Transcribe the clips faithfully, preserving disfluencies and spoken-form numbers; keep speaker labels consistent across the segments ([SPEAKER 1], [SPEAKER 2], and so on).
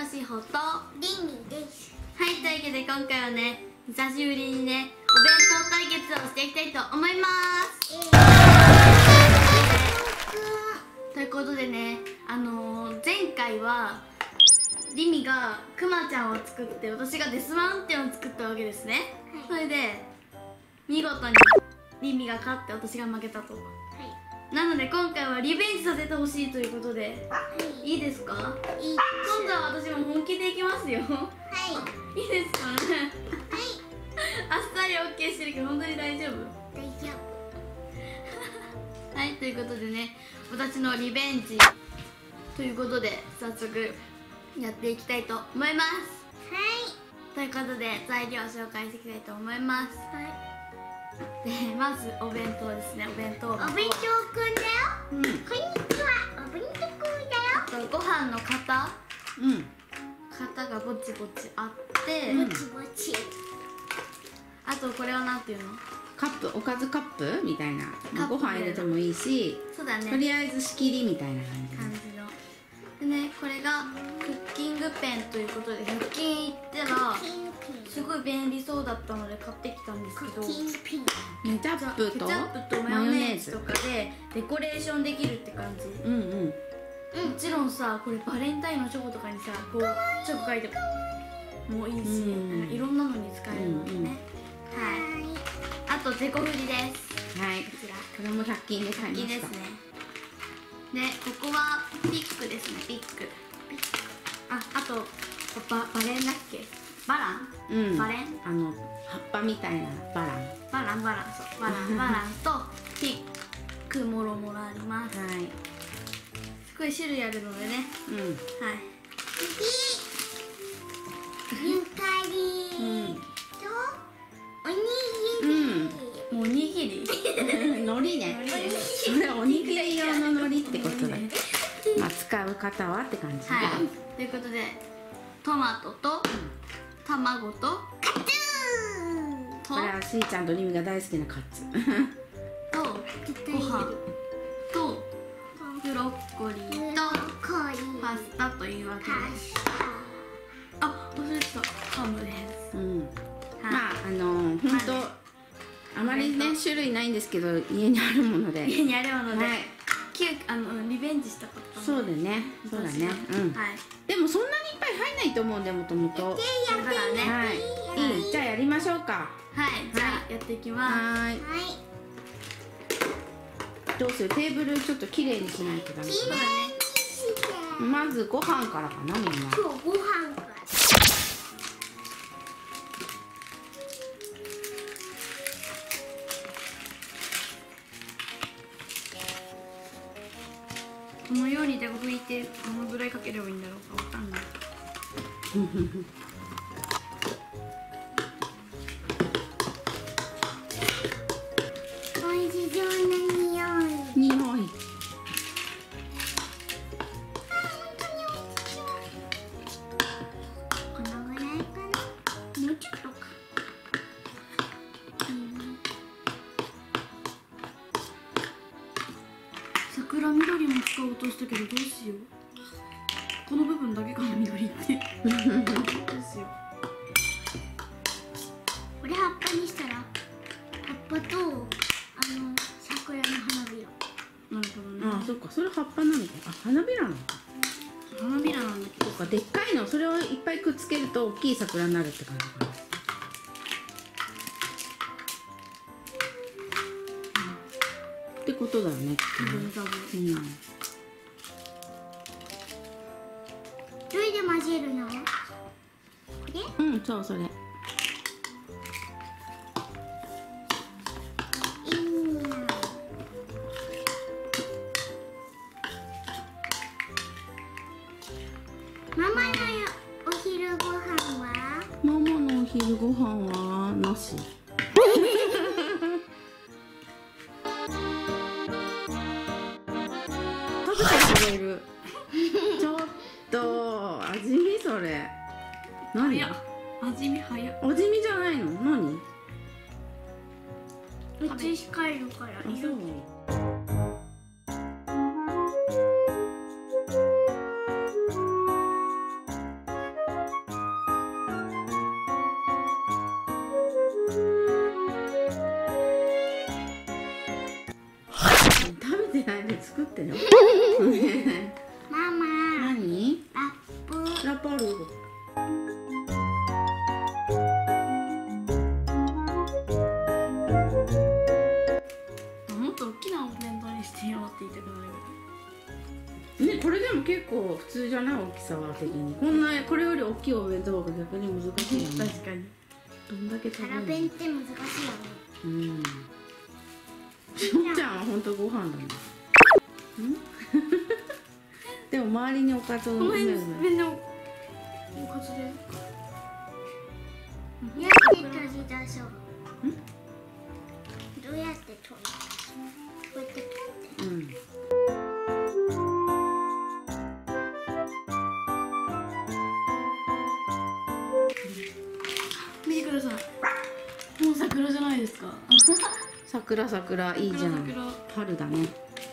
[SPEAKER 1] しほと
[SPEAKER 2] りみです。
[SPEAKER 1] はい、というわけで今回はね、久しぶりにね、お弁当対決をしていきたいと思います、えー、ということでね、あのー、前回はりみがくまちゃんを作って、私がデスマウンテンを作ったわけですね、はい、それで見事にりみが勝って私が負けたと、はい、なので今回はリベンジさせてほしいということで、はい、いいですか？いい。今度は私も本気でいきますよ。はい。いいですかね。はい。あっさり オーケー してるけど本当に大丈夫？
[SPEAKER 2] 大丈
[SPEAKER 1] 夫。はい、ということでね、私のリベンジということで早速やっていきたいと思います。はい。ということで材料を紹介していきたいと思います。はい。でまずお弁当ですね。お弁当。お弁当くんだよ。うん。こんにちは。お弁当くんだよ。あとご飯の型。うん。型がぼちぼちあって。ぼちぼち。あとこれはなんていうの？
[SPEAKER 3] カップ、おかずカップみたいな。ご飯入れてもいいし。そうだね。とりあえず仕切りみたいな感じ。
[SPEAKER 1] 感じの。でね、これがクッキングペンということでひゃく均行ったらすごい便利そうだったので買ってきたんですけど、ケ
[SPEAKER 3] チャップと
[SPEAKER 1] ケチャップとマヨネーズとかでデコレーションできるって感じ。うんうん。もちろんさ、これバレンタインのチョコとかにさ、こうチョコ書いてもいいし、いろんなのに使えるのでね。はい。あとデコフリです。
[SPEAKER 3] はい。こちら。これもひゃく均で買いました。
[SPEAKER 1] ですね。で、ここはピックですね、ピック。あ、あとババレンだっけ？バラン？うん。バレン？
[SPEAKER 3] あの葉っぱみたいなバラン。
[SPEAKER 1] バランバランそうバランバランとピックもろもろあります。はい。すごい種類あるのでね。うん。はい。
[SPEAKER 2] ゆかり。うん。とおにぎり。
[SPEAKER 1] うん。おにぎり？
[SPEAKER 3] 海苔ね。それおにぎり用の海苔ってことだ。まあ使う方はって感じ。
[SPEAKER 1] はい。ということでトマトと卵とカツー。
[SPEAKER 3] これはしーちゃんとりみが大好きなカツ。
[SPEAKER 1] とご飯とブロッコリーとパスタというわけです。あ、忘れてた。ハムです。うん。
[SPEAKER 3] まああの本当。あまりね種類ないんですけど家にあるもので
[SPEAKER 1] 家にあるもので、はい、あのリベンジしたこと。
[SPEAKER 3] そうだねそうだね。うん。はい。でもそんなにいっぱい入んないと思うんでもともと。
[SPEAKER 1] だからね。
[SPEAKER 3] はい。いい。じゃあやりましょうか。
[SPEAKER 1] はい。じゃあやっていきます。はい。
[SPEAKER 3] どうする？テーブルちょっときれいにしないとダメ。そうだね。まずご飯からかなみんな。
[SPEAKER 2] そうご飯から。
[SPEAKER 1] このようにで拭いてどのぐらいかければいいんだろうかわかんない。
[SPEAKER 2] おいしそうな匂い。
[SPEAKER 3] 匂い。
[SPEAKER 2] このぐらいかな。もうちょっとか。
[SPEAKER 1] 桜緑も使おうとしたけどどうしよう。この部分だけかな緑って。どうしよう。
[SPEAKER 2] これ葉っぱにしたら葉っぱとあの桜の花びら。
[SPEAKER 1] なるほどね。
[SPEAKER 3] ああ、そっか、それ葉っぱなのか。あ、花びらなのか。
[SPEAKER 1] 花びらなんだけど。
[SPEAKER 3] そっか、でっかいのそれをいっぱいくっつけると大きい桜になるって感じかな。ってことだよね。
[SPEAKER 1] うん。
[SPEAKER 2] どれで混ぜるの？これ？
[SPEAKER 3] うん、そうそれ。
[SPEAKER 2] ママのお昼ご飯は？
[SPEAKER 3] ママのお昼ご飯はなし。食べてくれる。ちょっと味見それ。何？
[SPEAKER 1] 味見早い。
[SPEAKER 3] 味見じゃないの？何？
[SPEAKER 2] うち控えるから。
[SPEAKER 3] あ、そう。
[SPEAKER 2] ママの
[SPEAKER 3] 作ってね。
[SPEAKER 2] ママ。
[SPEAKER 3] 何？
[SPEAKER 2] ラップ。
[SPEAKER 3] ラップある。
[SPEAKER 1] もっと大きなお弁当にしてよって言いたくなる。
[SPEAKER 3] ね、これでも結構普通じゃない大きさは的に。こんなこれより大きいお弁当が逆に難しいよね。
[SPEAKER 1] 確かに。
[SPEAKER 3] どんだけ食べるの？
[SPEAKER 2] キャラ弁って難しいよね。
[SPEAKER 3] うん。しおちゃんは本当ご飯だね。うんでも周りにおかずを
[SPEAKER 1] この辺
[SPEAKER 3] 埋める
[SPEAKER 1] みんなおかずで。
[SPEAKER 2] どうやって取り出そう。どうやって取る？こうやって取って。
[SPEAKER 3] うん。
[SPEAKER 1] 見てください。もう桜じゃないですか。
[SPEAKER 3] 桜桜いいじゃん。
[SPEAKER 1] 桜
[SPEAKER 3] 春だね。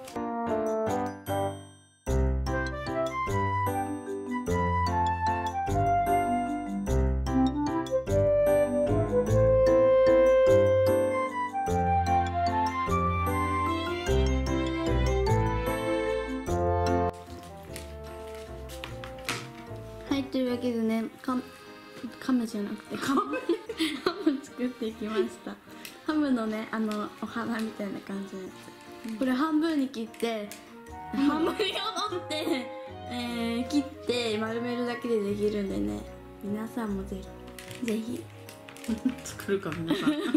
[SPEAKER 1] はい、というわけでね、かカムじゃなくてハム作っていきました。ハムのね、あのお花みたいな感じのやつ、これ半分に切ってハムを折って、えー、切って丸めるだけでできるんでね、皆さんもぜひぜひ
[SPEAKER 3] 作るか皆さん。
[SPEAKER 1] よ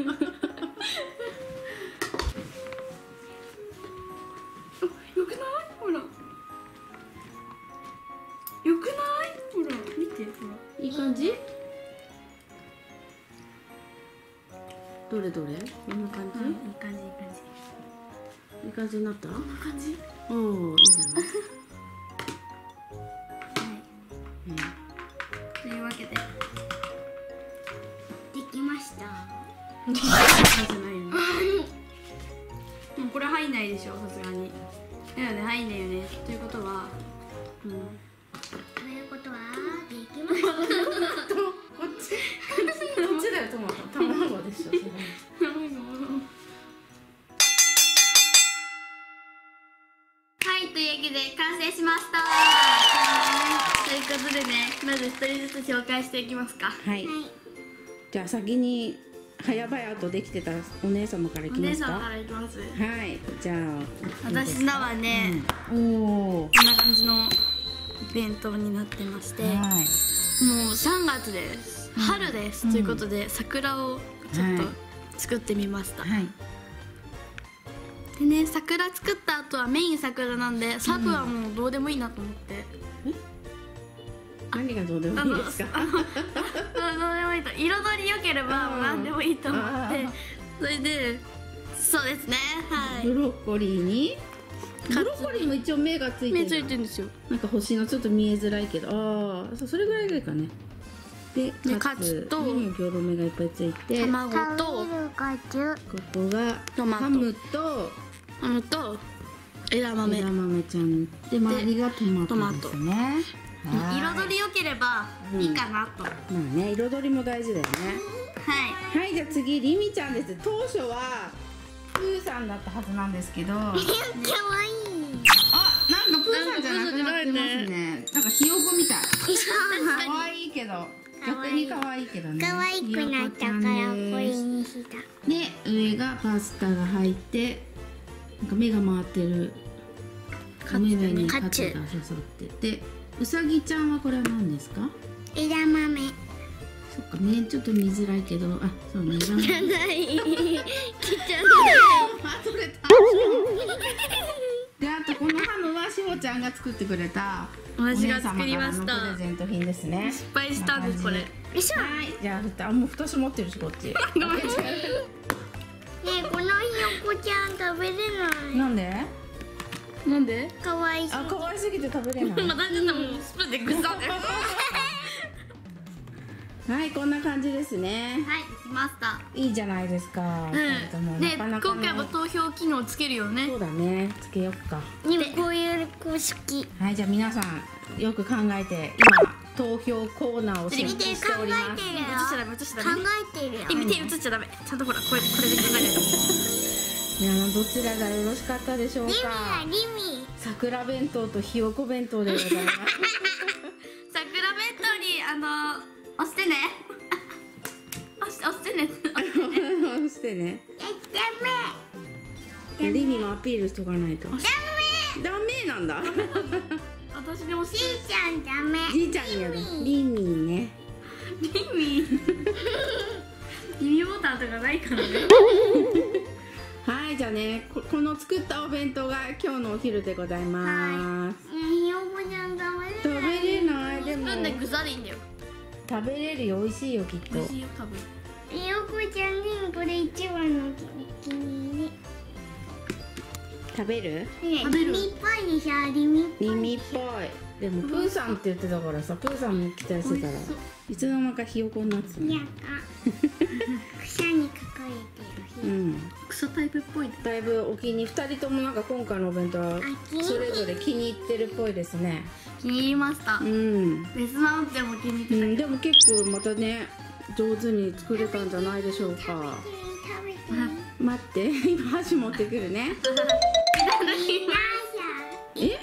[SPEAKER 1] くない？ほらよくない？ほら見て、ほら
[SPEAKER 3] いい感じ？どれどれ？こんな感じ？
[SPEAKER 1] いい感じ、いい感じ、
[SPEAKER 3] いい感じになった？
[SPEAKER 1] こんな感じ。
[SPEAKER 3] おお、いいじゃない。
[SPEAKER 1] はい、というわけで
[SPEAKER 2] できました。
[SPEAKER 1] じゃないよね。もうこれ入んないでしょ、さすがに。だよね、入んないよね。ということは、うん、
[SPEAKER 2] ということはできました。
[SPEAKER 3] こっち。こっちだよ、トマト。卵でしょ。それ
[SPEAKER 1] はい、というわけで完成しました。ということでね、まず一人ずつ紹介していきますか。
[SPEAKER 3] はい。じゃあ先に早々とできてたお姉様からい
[SPEAKER 1] お
[SPEAKER 3] きますか。
[SPEAKER 1] 姉さんからいきます。
[SPEAKER 3] はい。じゃあ
[SPEAKER 1] 私のはね、
[SPEAKER 3] うん、おお。
[SPEAKER 1] こんな感じの弁当になってまして、
[SPEAKER 3] はい。
[SPEAKER 1] もうさんがつです。春です、うん、ということで桜をちょっと作ってみました。
[SPEAKER 3] はい。
[SPEAKER 1] でね、桜作った後はメイン桜なんで、サブはもうどうでもいいなと思って。
[SPEAKER 3] え？何がどうでもいいですか？
[SPEAKER 1] どうでもいいと、彩り良ければ何でもいいと思って、それでそうですね、はい。
[SPEAKER 3] ブロッコリーにブロッコリーも一応目がついてる。
[SPEAKER 1] 目ついてるんですよ。
[SPEAKER 3] なんか星のちょっと見えづらいけど、ああ、それぐらいがいいかね。で、
[SPEAKER 1] カツと
[SPEAKER 3] ギョロ目がいっぱいついて、
[SPEAKER 1] 卵と
[SPEAKER 3] ここが
[SPEAKER 1] トマト、
[SPEAKER 3] ハムと
[SPEAKER 1] ハムと枝豆。
[SPEAKER 3] 枝豆ちゃんで、周りがトマトですね。
[SPEAKER 1] 彩り良ければいいかなと。ま
[SPEAKER 3] あね、彩りも大事だよね。
[SPEAKER 1] はい。
[SPEAKER 3] はい、じゃあ次リミちゃんです。当初はプーさんだったはずなんですけど。可愛い。あ、なんかプーさんじゃなくなってますね。なんかひよこみたい。可愛いけど。逆に可愛いけどね。
[SPEAKER 2] 可愛くなったからこれにした。
[SPEAKER 3] で、上がパスタが入って、なんか目が回ってる。お目々にカツが刺さってて、うさぎちゃんはこれは何ですか？
[SPEAKER 2] 枝豆。
[SPEAKER 3] そっかね、ちょっと見づらいけど、あ、そうね、枝豆。
[SPEAKER 2] 汚い。汚い。
[SPEAKER 3] あ、取れた。で、あとこのハムはしほちゃんが作ってくれた。
[SPEAKER 1] 私が作りました。
[SPEAKER 3] プレゼント品ですね。
[SPEAKER 1] 失敗したんですこれ。
[SPEAKER 3] はい、じゃあ蓋、あ、もう蓋閉まってるしこっち。ごめん。ね
[SPEAKER 2] え、このひよこちゃん食べれない。
[SPEAKER 3] なんで？
[SPEAKER 1] なんで？
[SPEAKER 2] 可愛い。
[SPEAKER 3] あ、可愛すぎて食べれない。
[SPEAKER 1] またちょっともうスプーンでグサッて。
[SPEAKER 3] はい、こんな感じですね。
[SPEAKER 1] はい、できました。
[SPEAKER 3] いいじゃないですか。
[SPEAKER 1] うん。ね、今回も投票機能つけるよね。
[SPEAKER 3] そうだね、つけよっか。
[SPEAKER 2] でもこういう公式。
[SPEAKER 3] はい、じゃあ皆さんよく考えて今投票コーナーを設置しております。
[SPEAKER 2] 見て考えてるよ。
[SPEAKER 1] 映しちゃダメ、映しちゃダメ。
[SPEAKER 2] 考えてるよ。
[SPEAKER 1] え、見て映っちゃダメ。ちゃんとほら、これこれで考えないと。
[SPEAKER 3] 皆さんどちらがよろしかったでしょうか。
[SPEAKER 2] リミやリミ。
[SPEAKER 3] 桜弁当とひよこ弁当でございます。
[SPEAKER 1] 桜弁当にあの押してね。押し押してね。
[SPEAKER 3] 押してね。
[SPEAKER 2] ダメ。
[SPEAKER 3] リミもアピールしとかないと。
[SPEAKER 2] ダメ。
[SPEAKER 3] ダメなんだ。
[SPEAKER 1] 私でも
[SPEAKER 2] じいちゃんダメ。
[SPEAKER 3] じいちゃんにやる。リミね。
[SPEAKER 1] リミ。リミボタンとかないからね。
[SPEAKER 3] はい、じゃあね、こ、この作ったお弁当が今日のお昼でございます。
[SPEAKER 2] ひよこちゃん食べれない。
[SPEAKER 3] 食べれない。でも
[SPEAKER 1] スプーンで具材でいいんだよ。
[SPEAKER 3] 食べれるよ、美味しいよきっと。
[SPEAKER 1] 美味しいよ多分。
[SPEAKER 2] ひよこちゃんにこれ一番のお気に入り。
[SPEAKER 3] 食べる？
[SPEAKER 2] ね、
[SPEAKER 1] 食べる
[SPEAKER 2] リミっぽいでしょ、リミっぽい。
[SPEAKER 3] リミっぽい。でもプーさんって言ってたからさ、プーさんも期待してたらいつの間にかひよこになってたね。
[SPEAKER 2] いや草に隠れてる
[SPEAKER 3] う
[SPEAKER 2] 日。
[SPEAKER 3] ん。
[SPEAKER 1] 草タイプっぽいね。
[SPEAKER 3] だいぶお気にふたりともなんか今回のお弁当はそれぞれ気に入ってるっぽいですね。
[SPEAKER 1] 気に入りました。
[SPEAKER 3] うん。
[SPEAKER 1] ベースマウンテンも気に入ってた
[SPEAKER 3] うん、
[SPEAKER 1] けど。
[SPEAKER 3] でも結構またね上手に作れたんじゃないでしょうか。
[SPEAKER 2] 食べて。
[SPEAKER 3] 待って今箸持ってくるね。え？
[SPEAKER 1] せーの、い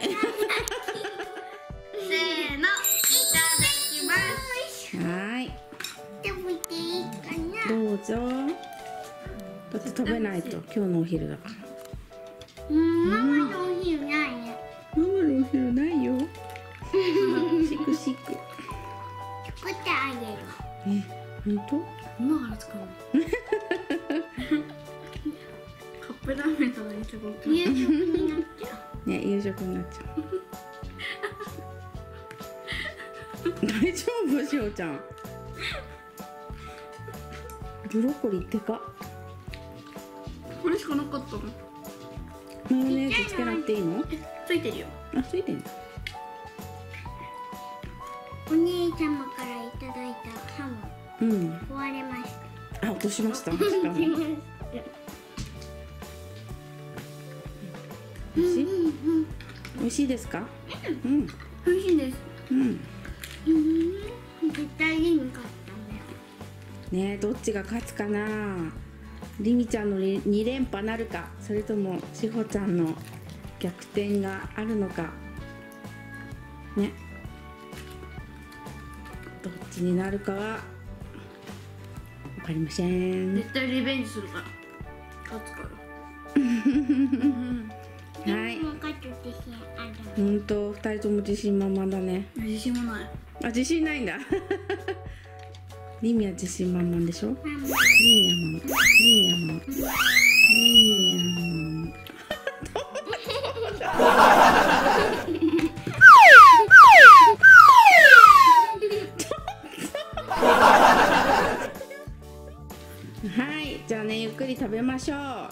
[SPEAKER 1] ただきます。
[SPEAKER 3] はい。
[SPEAKER 2] 食べていいかな。
[SPEAKER 3] どうぞ。だって食べないと今日のお昼だから。
[SPEAKER 2] うん、ママのお昼ないね。
[SPEAKER 3] ママのお昼ないよ。シクシク。
[SPEAKER 2] 作ってあげる。
[SPEAKER 3] え、本
[SPEAKER 1] 今から使うの。カップラーメンとかにしてこうか。
[SPEAKER 2] 夕食になっちゃ
[SPEAKER 3] 当？ね、夕食になっちゃう。大丈夫しおちゃん。ブロッコリーってか。
[SPEAKER 1] これしかなかったの。
[SPEAKER 3] マヨネーズつけなくていいの？
[SPEAKER 1] ついてるよ。
[SPEAKER 3] あ、ついてんだ。
[SPEAKER 2] う。お姉様からいただいたハム
[SPEAKER 3] うん。
[SPEAKER 2] 壊れまし
[SPEAKER 3] あ、落としました。しかも。
[SPEAKER 2] た。
[SPEAKER 3] 美味しい？美味しいですか？うん。
[SPEAKER 1] 美味しいです。
[SPEAKER 3] うん。
[SPEAKER 2] うん、絶対リミ勝ったね。
[SPEAKER 3] ねえ、どっちが勝つかな。りみちゃんのに連覇なるか、それともしほちゃんの逆転があるのか。ね。どっちになるかはわかりません。
[SPEAKER 1] 絶対リベンジするから。勝つから。
[SPEAKER 3] はい。
[SPEAKER 2] リミも勝つ自信ある。
[SPEAKER 3] 本当、二人とも自信満々だね。
[SPEAKER 1] 自信もない。
[SPEAKER 3] あ、自信ないんだ。りみは自信満々でしょ。
[SPEAKER 2] ママ。
[SPEAKER 3] りみは満々。りみは満々。りみは満々。はい、じゃあね、ゆっくり食べましょう。
[SPEAKER 2] はい。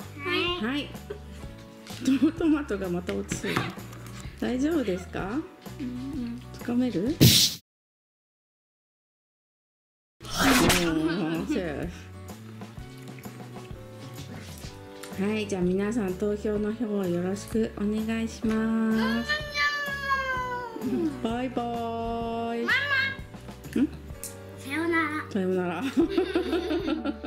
[SPEAKER 3] はい。トマトがまた落ちそう。大丈夫ですか？つかめる？はい、じゃあ皆さん投票の方をよろしくお願いします。バイバーイ。
[SPEAKER 2] さようなら。
[SPEAKER 3] さようなら。